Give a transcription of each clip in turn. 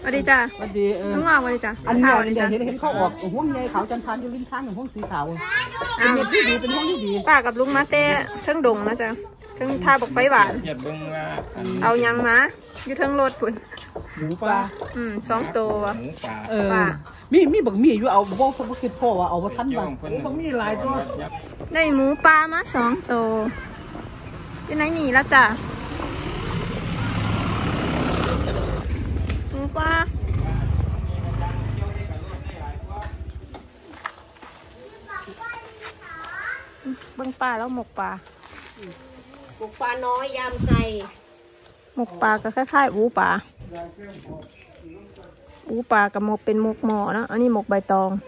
วัสดีจ้าสวัสดีลุงออกสวัสดีจ้าอันนี้เห็นเขาออกห้วงใหญ่เขาจันทานอยู่ริมทางอย่างห้วงสีขาวเป็นเม็ดที่ดีเป็นห้วงที่ดีป้ากับลุงมาเต้เทิงดงนะจ๊ะเทิงท่าบอกไฟหวานเอายังมาอยู่เทิงรถพุ่นหมูปลา 2 ตัวหมูป่ามีบักมีอยู่เอาบ่คิดพ่อว่าเอาบ่ทันบักมีหลายตัวได้หมูปลามา2 ตัวอยู่ไหนหนีแล้วจ้ะหมูปลาเบิ่งปลาแล้วหมกปลาน้อยยำใส่หมกปลาก็คล้ายๆอูปลากับหมกเป็นหมกหม้อนะอันนี้หมกใบตอง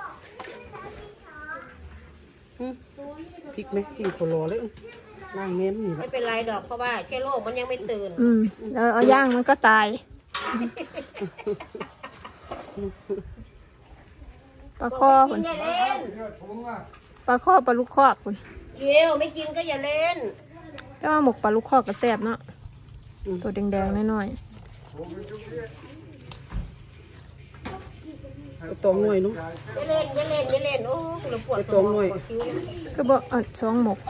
พริกไหมกินโคโลเลยนั่งเม้มนี่ไม่เป็นไรดอกเพราะว่าแค่โรคมันยังไม่ตื่นเอาย่างมันก็ตายปลาข้อคุณปลาข้อปลาลูกคอกคุณเดี๋ยวไม่กินก็อย่าเล่นก็มาหมกปลาลูกคอกก็แซ่บเนาะตัวแดงๆน้อยๆตัวง่อยนุ๊กอย่าเล่นโอ้เราปวดตัวง่อยก็บอก2 หมก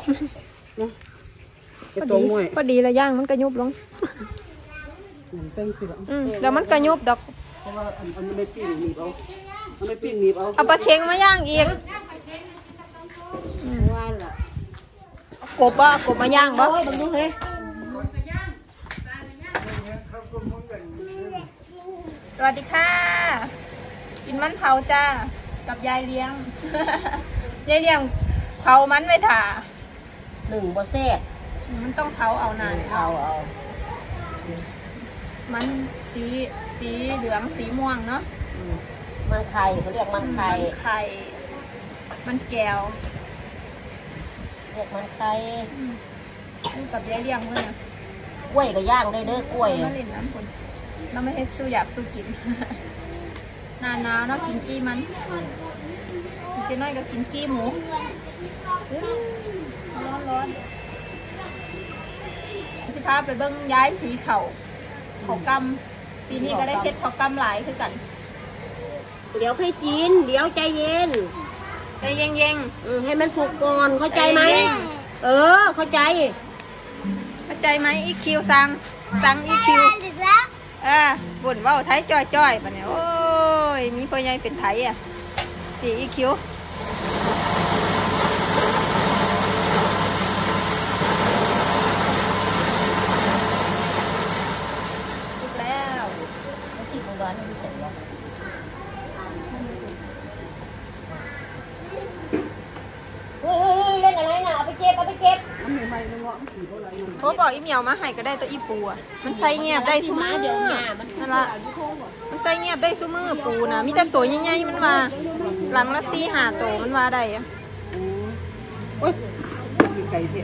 พอดีละย่างมันกระยุบลงแล้วมันกระยุบดอกเพราะว่าอันไม่ปิ้งหนีบเอาปลาเค็งมาย่างอีกว่าล่ะกบมาย่างบ่บังดูเฮ้ยสวัสดีค่ะกินมันเผาจ้ากับยายเลี้ยงเผามันไว้ถ่า 1บ่แซ่บมันต้องเผาเอานานเอามันสีเหลืองสีม่วงเนาะมันไข่เขาเรียกมันไข่มันแก้วเรียกมันไข่กับยายเลี้ยงเมื่อกล้วยก็ย่างได้เด้อกล้วยมาเล่นน้ำคนเราไม่ให้สู้อยากสู้กินหน้าหนาวเนาะกินกี้มันกินน้อยก็กินกี้หมูร้อนสิพาไปเบิ้งย้ายสีเขากำปีนี้ก็ได้เซ็ตเขากำหลายคือกันเดี๋ยวค่อยกินเดี๋ยวใจเย็นให้มันสุกก่อนเข้าใจไหมเข้าใจไหมอีคิวสั่งอีคิวบ่นว่าไทยจ้อยปะเนี่ยโอ้ยมีพ่อใหญ่เป็นไทยอ่ะสีอีคิวแล้วที่ร้อนที่เสร็จแล้วเล่นอะไรน่ะเอาไปเก็บเขาบอกอีเหมียวมาให้ก็ได้ตัวอีปูอ่ะมันใส่เงียบได้ซุมือนั่นละมันใส่เงียบได้ซุมือปูนะมีแต่ตัวใหญ่ๆมันมาหลังละ4-5 ตัวมันมาได้อ่ะโอ้ยมีไก่เสีย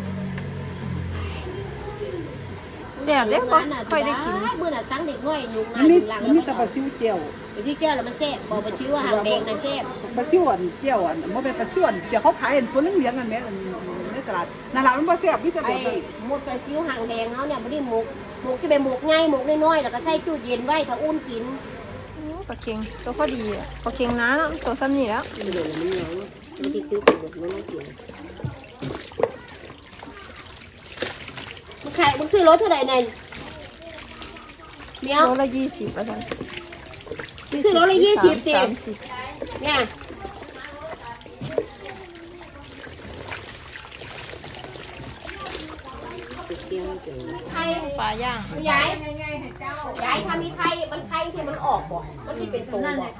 แซ่บเด้ก็ค่อยได้กินเมื่อน่ะสั่งเด็กน้อยยุงหลังนี่แต่ปลาซิวเจียวแล้วมันแซ่บบอกปลาซิวหางแดงนะแซ่บปลาซิวเจียวมันเป็นปลาซิวเดี๋ยวเขาขายตัวนึงเลี้ยงกันแม่ในตลาดนั่นแหละมันปลาแซ่บพี่จะบอกหมกปลาซิวหางแดงเขาเนี่ยไม่ได้หมกจะเป็นหมกง่ายหมกน้อยๆแล้วก็ใส่ตู้เย็นไว้ถ้าอุ่นกินปลาเค็งตัวพอดีอ่ะปลาเค็งน้าเนาะตัวซ้ำนี่แล้วมันติดตื้อหมกน้อยๆกินมึงซื้อรถเท่าไหร่ในโลละ20ป่ะจ๊ะซื้อรถละ20เนี่ยปลาย่างยายทำมีไข่มันไข่ที่มันออกบ่มันที่เป็นตัวบ่ได้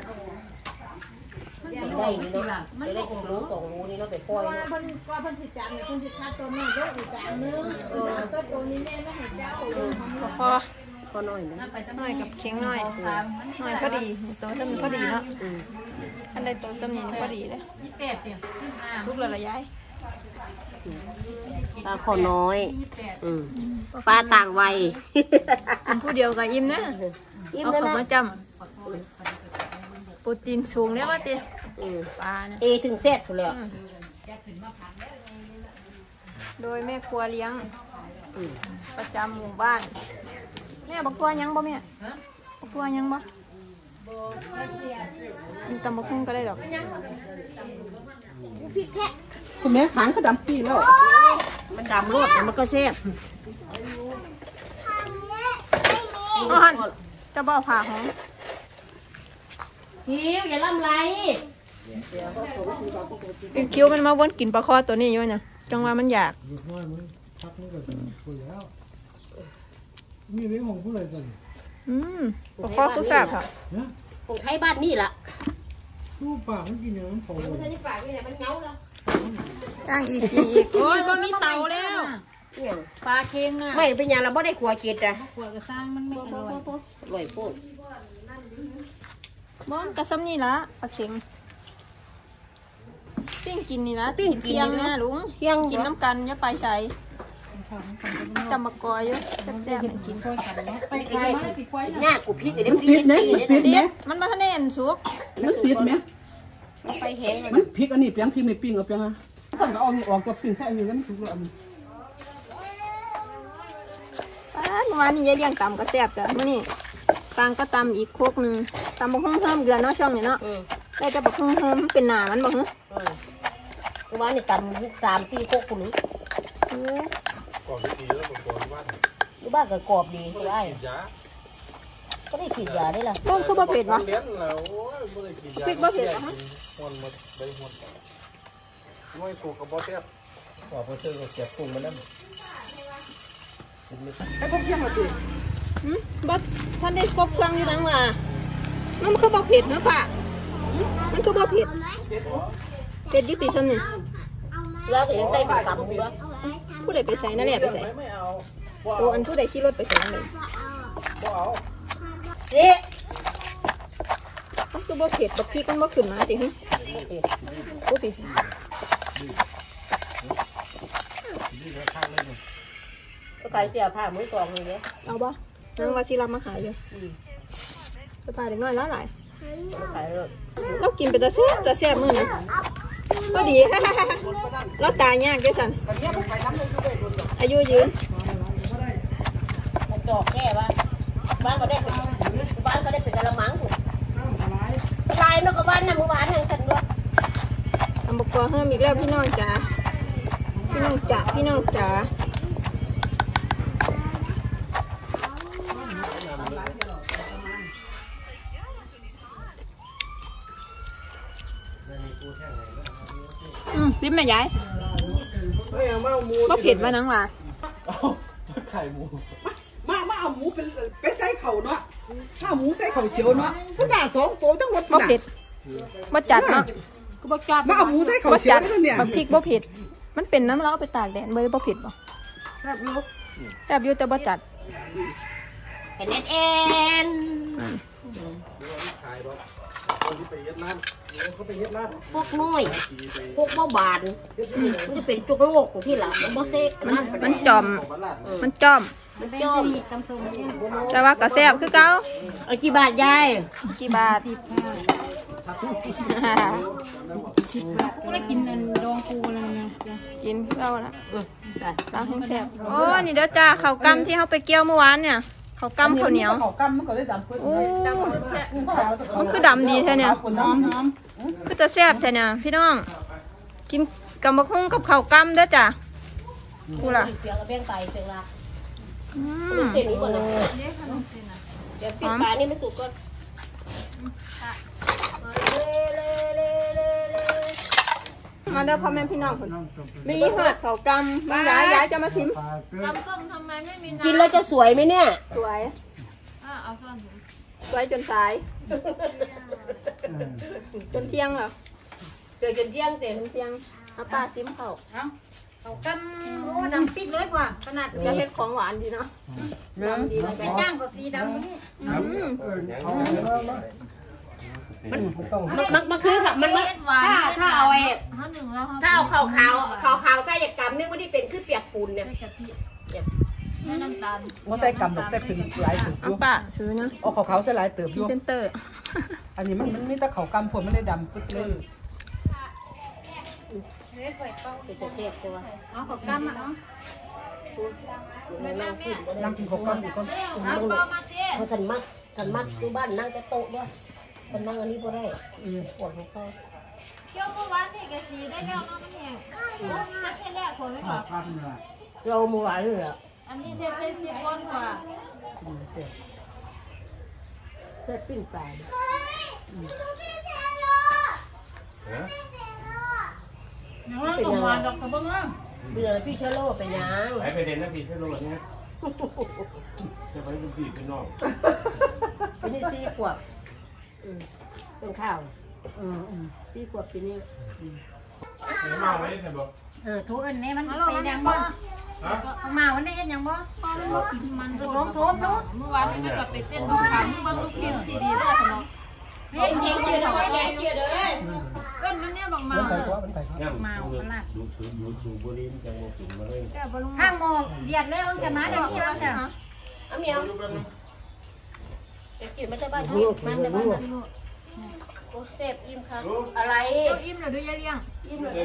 นี่เนาะได้1 รู2 รูนี่เนาะไปปล่อยว่าเพิ่นสิจังเนี่ยเพิ่นสิคัดตัวนี้เยอะอีกจานนึงตัวนี้แม่ไม่ให้เจ้าพอน้อยกับเค็งน้อยพอดีตัวซ้ำพอดีเนาะอันใดตัวซ้ำนี่พอดีเลยทุกระยะปลาขอน้อยปลาต่างวัยผู้เดียวกับอิ่มนะเอาของมาจำโปรตีนสูงเนี่ยว่าติปลาเนี่ยถึงเสร็จเลยโดยแม่ครัวเลี้ยงประจำหมู่บ้านแม่บอกตัวยังบ่แม่ตัวยังบ่กินตำบักหุ่งก็ได้ดอกคุณแม่ขางก็ดำปีแล้วมันดำรสมันก็แซ่บอ่อนจะบ่ผ่าหอมหิวอย่าล่ำไรเป็นคิ้วมันมาวนกินปลาคอตัวนี้อยู่เนี่ยจังว่ามันอยากมีเรื่องของผู้ใดกันปลาคอคือแซ่บค่ะของไทยบ้านนี่ล่ะตู้ปากมันกินอย่างนั้นของเลยที่ปากนี่แหละมันเงาแล้วจ้างอีกโอ้ยบ่มีเตาแล้วปลาเค็งอ่ะไม่เป็นอย่างเราไม่ได้ขัวเกล็ดอ่ะขวดกระซังมันไม่อร่อยอร่อยโคตรบ่กระซ้ำนี่ละปลาเข็งปิ้งกินนี่ละปิ้งเพียงเนี่ยลุงเที่ยงกินน้ำกันอย่าไปใส่ตำมะกอยอยู่แซ่บๆให้กินไปขายมาติดไว้หน้ากูพริกเดี๋ยวมันติดเนี่ยมันติดเด็เนี่ยดมันมาทะเนนสุกมันติดเนี่ยไปแห้งมันพริกอันนี้เปียงพริกไม่ปิ้งเอาเปียงอ่ะสั่งเอาออกกับปิ้งแค่อันนี้แล้วมันถูกแล้วอันนี้เมื่อวานนี้ยายเลี้ยงตำก็แซ่บจ้ะมื้อนี้ฟางก็ตำอีกโคกนึงตำบักหุ่งเพิ่มเดือนเนาะช่องนี้เนาะได้แต่บักหุ่งเพิ่มเป็นหนามันบ่ฮะว่านี่ตำ3-4โคกคุณหรือบ้านก็กรอบดีใช่ก็ได้ฉีดยาได้ล่ะต้มคือบ่เผ็ดวะเลี้ยงแล้วโอ้ยไม่ได้กินยาพริกบ่เผ็ดเหรอฮะมันมาได้หมดไม่ถูกกับบอสแซ่บว่าพอเจอกับเจ็บปุ่งมันนั่นไอ้พวกเที่ยงละติบ่ท่านได้ครบเครื่องอยู่นังว่ามันคือบ่เผ็ดเนาะป่ะมันคือบ่เผ็ดเผ็ดอยู่ติซ้ำนี่แล้วก็ยังใส่ผักตำอยู่วะผู้ใดไปใส่นั่นแหละไปใส่ไม่เอาโอ้อันผู้ใดขี่รถไปใส่นั่นเลยบ่เอานี่มันคือบ่เผ็ดบ่พริกมันบ่ขึ้นมาติฮะโอ้ติก็ขายเสียผ้ามือกองเลยเนี่ยเอาบ่นางว่าสิรับมาขายอยู่ไปพาเด็กน้อยแล้วหลายขายเลยเรากินไปแต่แซ่บมื้อนี้ก็ดี เราตายยากเด้อสั่นอายุยืนจอกแค่ว่าบ้านก็ได้เป็นกระมังถูกลายนกกระบ้านน่ะเมื่อวานยังกันด้วยทำบกกอเฮิมอีกแล้วพี่น้องจ๋าพี่น้องจ๋าริบแม่ยายไม่เอามาหมูบ่เผ็ดว่านังว่าไข่หมูมาเอาหมูเป็นใส่เข่าเนาะถ้าหมูใส่เข่าเฉียวเนาะผู้หน้า2ตัวทั้งหมดบ่เผ็ดบ่จัดเนาะมาเอาหมูใส่เข่าบ่เฉียจัวดแล้วเนี่ยบ่พริกบ่เผ็ดมันเป็นน้ำเราเอาไปตากแดดบ่บ่เผ็ดบ่ครับลูกแซ่บอยู่แต่บ่จัดเป็นเอ็นขายบ่คนที่ไปเย็ดร้านเขาไปเย็ดร้านพวกน้อยพวกบ่บานมันจะเป็นจุกโลกของที่หลังมันบ่เซ่มันจอมของบ้านหลานมันจ้อมมันจ้อมแต่ว่าก็แซ่บคือเก่าเอากี่บาทยายกี่บาทกูได้กินอันดองปูอะไรนะกินคือเก่าละล้างแห้งแซ่บโอ้นี่เด้อจ้าข้าวกำที่เฮาไปเกี่ยวเมื่อวานเนี่ยข้าวกำข้าวเหนียวเข่ากำมันก็เลยดำปึ๊ดโอ้มันคือดำดีแท้เนี่ยหอมคือจะแซ่บแท้เนี่ยพี่น้อง กินกำบักหุ่งกับข้าวกำเด้อจ้ะกูล่ะเสียงกระเบี้ยงไตเสียงละอืมเสียงนี้ก่อนเลยเดี๋ยวปิดปลานี่ไม่สุกก่อนมาเด้อพ่อแม่พี่น้องคนมีหอดข้าวกำมันย้ายจะมาชิมกินแล้วจะสวยไหมเนี่ยสวยสวยจนสาย จนเที่ยงเหรอเจอจนเที่ยงเต็มจนเที่ยงเอาป้าซิมเขาเขากำโอ้ดำปิดเลยกว่าขนาดจะเฮ็ดของหวานดีเนาะดำดีเลยเป็นย่างก็สีดำนี่มันคือค่ะมันถ้าเอาไอ้ถ้าเอาขาวใส่จากกำนึกว่าที่เป็นคือเปียกปูนเนี่ยมันใส่กำดอกใส่เป็นหลายเติบอเอายู่ป้าซื้อนะเอาขาวๆใส่หลายเติบพอรียู่เซนเตอร์อันนี้มันนี่แต่เขากำผลมันเลยดำปึ๊ดเลยเป็นจะเทพตัวเอาเขากำอ่ะเนาะนั่งกินเขากำอยู่ก่อนเขาทันมากฉันมัดอยู่บ้านนั่งแต่โต๊ะด้วยคนนั่งอันนี้บ่ได้ปวดหัวเข่าเกี่ยวเมื่อวานนี่แกสีได้แล้วน้องมันแห้งนัดแค่แรกคนไม่บอกเราเมื่อวานเลยอ่ะอันนี้เด็ดเป็นสิบก้อนกว่าเส้นปิ้งปลายังต้องวานดอกกระเบื้องเบื่อพี่เชโลไปยังไหนไปเด่นนะพี่เชื่อรู้เนี่ยจะไปเป็นพี่เป็นน้องปีนี้4 ขวบเป็นข้าว4 ขวบปีนี้มาไว้แต่บอกทุกอันนี้มันไปยังบ่มาวันนี้เห็นยังบ่มันก็ร้องโทษเนาะเมื่อวานนี่มันก็ไปเต้นลูกขันเบิ้งลูกพิมพ์ดีๆได้ขนมเฮ็ดเองเกี่ยวกับเกียร์เลยเต้นมันเนี่ยบางมาดูบุรีจังหวัดสุรินทร์มาเลยข้างหมอกเดียดเลยมันจะมาเดี๋ยวเที่ยวจ้ะเอาเมียวเก็บมาจากบ้านนี่มันจากบ้านโอ้เสพอิ่มครับอะไรเอาอิ่มแล้วด้วยยายเลี้ยงอิ่มเลย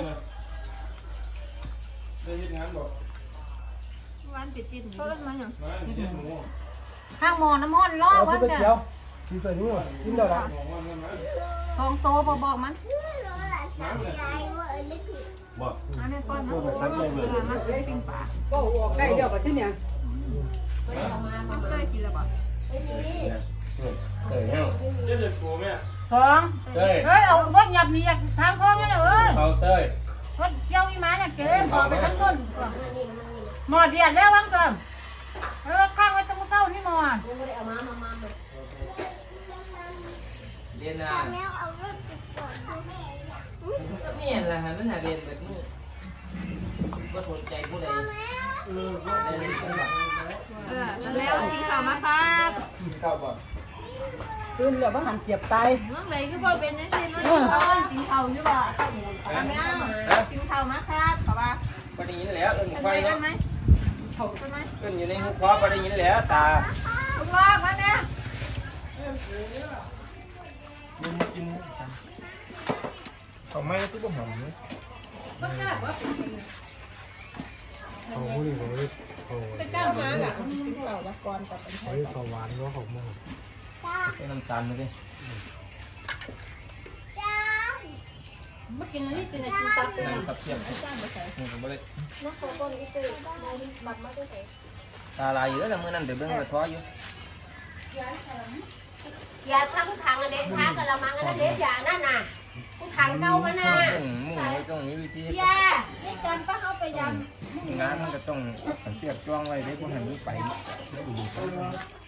ได้ยินงานบอกวานปิดติดเพิ่นมาหยังมาเจ็ดโมงข้างหมอน้ำมันล้อมันจ้ะกินตัวนี้ว่ะกินแล้วละทองโตบ่บอกมันบอกอันนี้ป้อนพวกมันซักเลยเบื่อมันเป็นปิ้งปลาก็ออกได้เดียวกับที่เนี่ยมันเคยกินแล้วบ่เฮ้ยเฮ้ยเจ็ดโมงแม่ทองเฮ้ยเฮ้ยเอาบ่หยับนี่อยากทางทองนี่เอ้ยเขาเต้ยรถเกี่ยวมีมาเนี่ยเกินพอไปทั้งต้นหมอเดียดแล้ววังก่อนข้างไว้ตรงเต้านี่หมอไม่ได้เอามาเลยเรียนอ่ะก็เมียนแหละฮะมันหาเรียนแบบนี้ก็ทนใจผู้ใดได้เรียนกันแบบแล้วกินข้าวมาครับเข้าบ่ตื่นแล้วว่าหันเจ็บตายน้องไหนคือพ่อเป็นนั่นสิน้องกินข้าวอยู่บ่กินข้าวมาครับขอว่าประเด็นนี้แล้วเอิ้นเป็นไฟไปกัเนาะนไหมเป็นไหมเอิ้นอยู่ในหุบคอประเด็นนี้แล้วตาลุงลอกมาเนี่ยมึงมากินเขาไม่ตู้ก็หอมเลยเขาผู้ดีเขาเขาเป็นก้าวมาอ่ะกินข้าวมาก่อนกับเขาหวานว่าเขาหมดเป็นน้ำตาลมาดิเมื่อกี้นี่จะกินตับเป็นน้ำกับเทียมนี่ผมไม่ได้ตาลายอยู่แล้วมื้อนั้นเดี๋ยวเบิ่งกระท้ออยู่อย่าทำถังอันเด็ดทางกระมังอันเด็ดอย่านั่นน่ะกูถังเก่ามาน่ะมุ่งไว้ตรงนี้วิธีย่านี่ตอนป้าเขาไปยงานมันก็ต้องเสียบจ้วงไว้เด็กพวกหันนี้ไปำ